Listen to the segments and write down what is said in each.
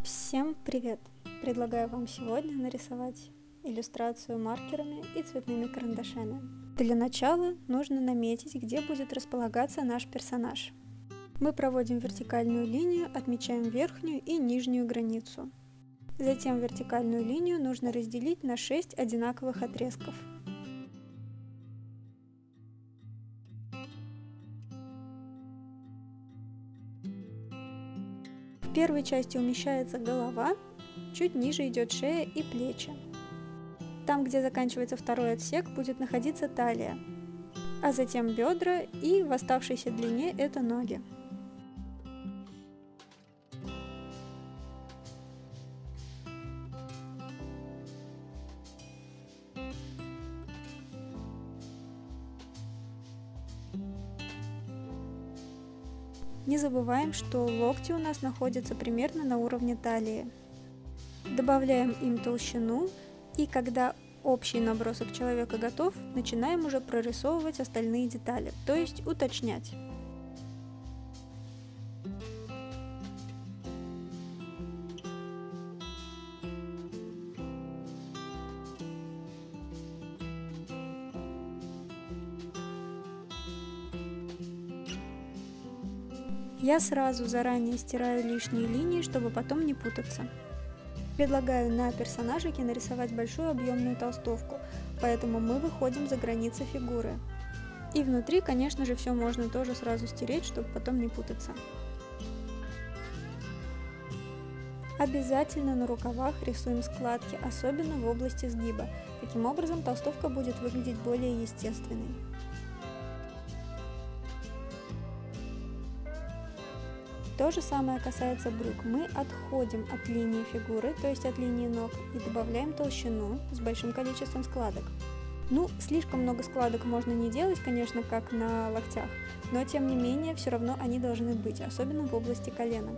Всем привет! Предлагаю вам сегодня нарисовать иллюстрацию маркерами и цветными карандашами. Для начала нужно наметить, где будет располагаться наш персонаж. Мы проводим вертикальную линию, отмечаем верхнюю и нижнюю границу. Затем вертикальную линию нужно разделить на 6 одинаковых отрезков. В первой части умещается голова, чуть ниже идет шея и плечи. Там, где заканчивается второй отсек, будет находиться талия, а затем бедра и в оставшейся длине это ноги. Не забываем, что локти у нас находятся примерно на уровне талии. Добавляем им толщину, и когда общий набросок человека готов, начинаем уже прорисовывать остальные детали, то есть уточнять. Я сразу заранее стираю лишние линии, чтобы потом не путаться. Предлагаю на персонажике нарисовать большую объемную толстовку, поэтому мы выходим за границы фигуры. И внутри, конечно же, все можно тоже сразу стереть, чтобы потом не путаться. Обязательно на рукавах рисуем складки, особенно в области сгиба. Таким образом, толстовка будет выглядеть более естественной. То же самое касается брюк. Мы отходим от линии фигуры, то есть от линии ног, и добавляем толщину с большим количеством складок. Слишком много складок можно не делать, конечно, как на локтях, но тем не менее, все равно они должны быть, особенно в области коленок.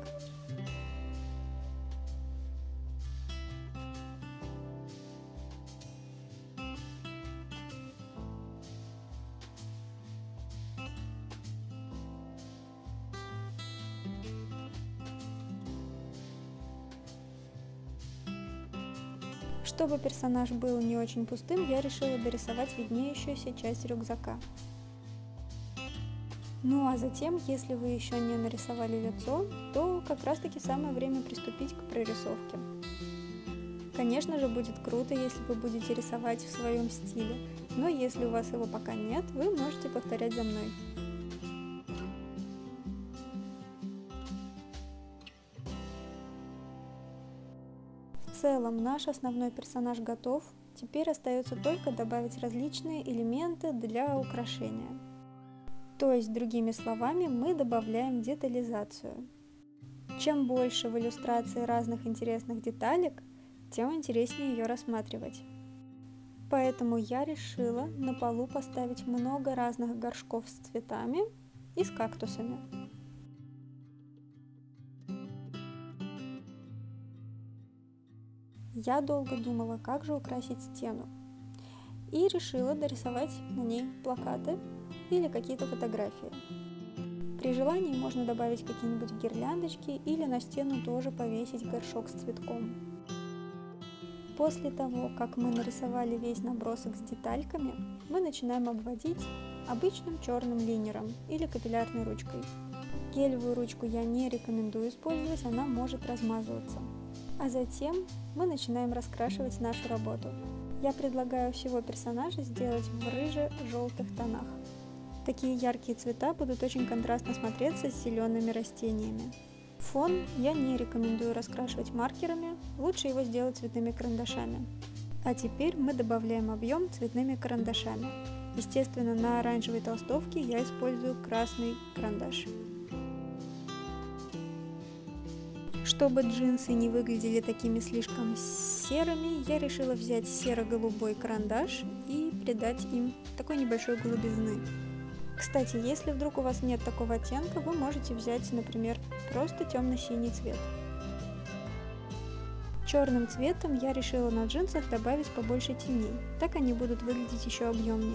Чтобы персонаж был не очень пустым, я решила дорисовать виднеющуюся часть рюкзака. А затем, если вы еще не нарисовали лицо, то как раз таки самое время приступить к прорисовке. Конечно же, будет круто, если вы будете рисовать в своем стиле, но если у вас его пока нет, вы можете повторять за мной. В целом наш основной персонаж готов, теперь остается только добавить различные элементы для украшения. То есть, другими словами, мы добавляем детализацию. Чем больше в иллюстрации разных интересных деталек, тем интереснее ее рассматривать. Поэтому я решила на полу поставить много разных горшков с цветами и с кактусами. Я долго думала, как же украсить стену, и решила дорисовать на ней плакаты или какие-то фотографии. При желании можно добавить какие-нибудь гирляндочки или на стену тоже повесить горшок с цветком. После того, как мы нарисовали весь набросок с детальками, мы начинаем обводить обычным черным линером или капиллярной ручкой. Гелевую ручку я не рекомендую использовать, она может размазываться. А затем мы начинаем раскрашивать нашу работу. Я предлагаю всего персонажа сделать в рыже-желтых тонах. Такие яркие цвета будут очень контрастно смотреться с зелеными растениями. Фон я не рекомендую раскрашивать маркерами, лучше его сделать цветными карандашами. А теперь мы добавляем объем цветными карандашами. Естественно, на оранжевой толстовке я использую красный карандаш. Чтобы джинсы не выглядели такими слишком серыми, я решила взять серо-голубой карандаш и придать им такой небольшой голубизны. Кстати, если вдруг у вас нет такого оттенка, вы можете взять, например, просто темно-синий цвет. Черным цветом я решила на джинсах добавить побольше теней, так они будут выглядеть еще объемнее.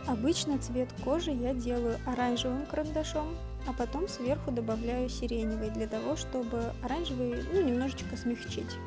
Обычно цвет кожи я делаю оранжевым карандашом, а потом сверху добавляю сиреневый для того, чтобы оранжевый немножечко смягчить.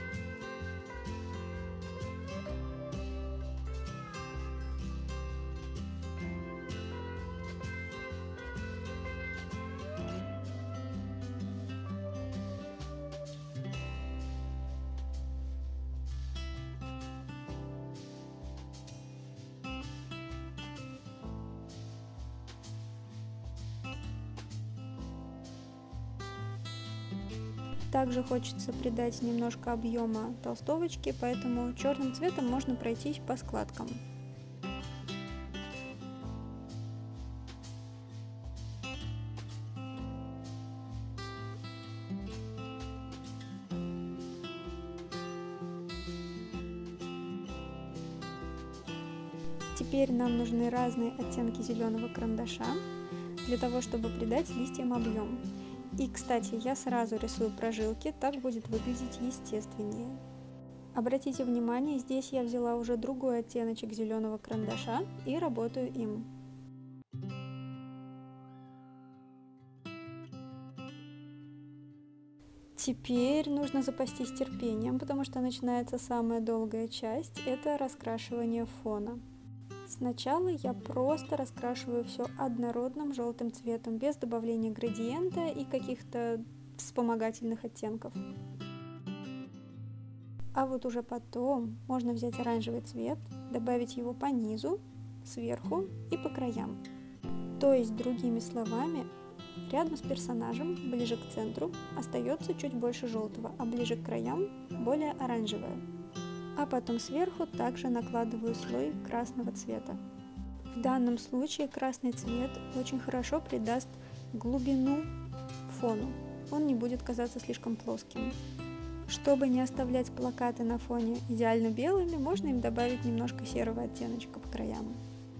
Также хочется придать немножко объема толстовочке, поэтому черным цветом можно пройтись по складкам. Теперь нам нужны разные оттенки зеленого карандаша для того, чтобы придать листьям объем. И, кстати, я сразу рисую прожилки, так будет выглядеть естественнее. Обратите внимание, здесь я взяла уже другой оттеночек зеленого карандаша и работаю им. Теперь нужно запастись терпением, потому что начинается самая долгая часть – это раскрашивание фона. Сначала я просто раскрашиваю все однородным желтым цветом, без добавления градиента и каких-то вспомогательных оттенков. А вот уже потом можно взять оранжевый цвет, добавить его по низу, сверху и по краям. То есть, другими словами, рядом с персонажем, ближе к центру, остается чуть больше желтого, а ближе к краям более оранжевое. А потом сверху также накладываю слой красного цвета. В данном случае красный цвет очень хорошо придаст глубину фону, он не будет казаться слишком плоским. Чтобы не оставлять плакаты на фоне идеально белыми, можно им добавить немножко серого оттеночка по краям.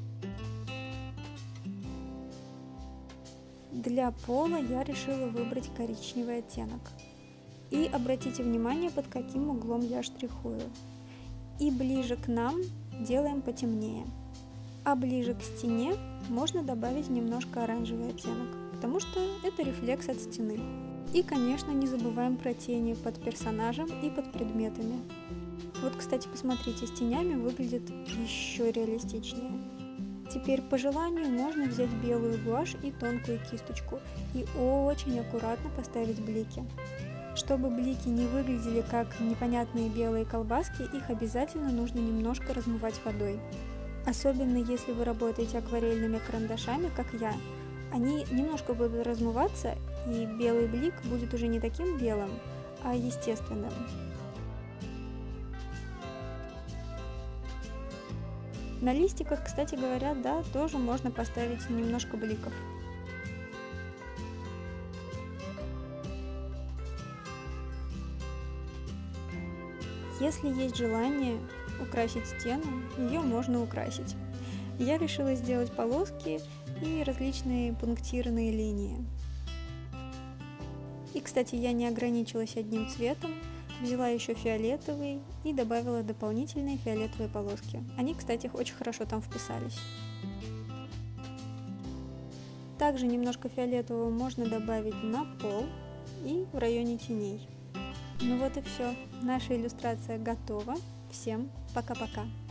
Для пола я решила выбрать коричневый оттенок. И обратите внимание, под каким углом я штрихую. И ближе к нам делаем потемнее, а ближе к стене можно добавить немножко оранжевый оттенок, потому что это рефлекс от стены. И, конечно, не забываем про тени под персонажем и под предметами. Вот, кстати, посмотрите, с тенями выглядит еще реалистичнее. Теперь по желанию можно взять белую гуашь и тонкую кисточку и очень аккуратно поставить блики. Чтобы блики не выглядели как непонятные белые колбаски, их обязательно нужно немножко размывать водой. Особенно если вы работаете акварельными карандашами, как я. Они немножко будут размываться, и белый блик будет уже не таким белым, а естественным. На листиках, кстати говоря, да, тоже можно поставить немножко бликов. Если есть желание украсить стену, ее можно украсить. Я решила сделать полоски и различные пунктирные линии. И, кстати, я не ограничилась одним цветом, взяла еще фиолетовый и добавила дополнительные фиолетовые полоски. Они, кстати, очень хорошо там вписались. Также немножко фиолетового можно добавить на пол и в районе теней. Ну вот и все. Наша иллюстрация готова. Всем пока-пока.